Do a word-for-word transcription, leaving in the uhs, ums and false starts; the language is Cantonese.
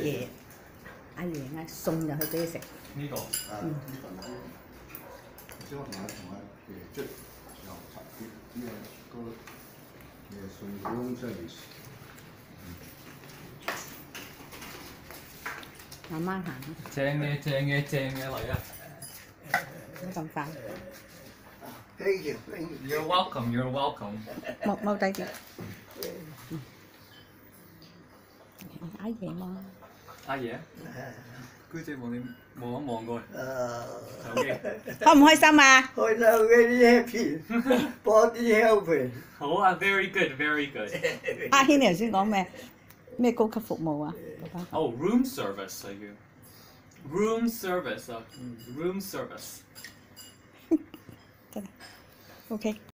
爺阿爺嗌送入去俾你食。 呢個啊呢份即係我同阿同阿誒即係又插啲啲嘢個誒送 room service。 慢慢行， 正嘅正嘅正嘅嚟啊！ 唔好咁快， Thank you, thank you. You're welcome, you're welcome。 踎踎低啲。阿爺嘛， 阿爺，姑姐望你望一望過去， 誒， 手機。 開唔開心啊？ 開心 very happy, body healthy。 好啊 ，very good, very good。 阿軒，你頭先講咩？咩高級服務啊？ 哦，room service 啊叫，room service 啊，room service。 真係 OK。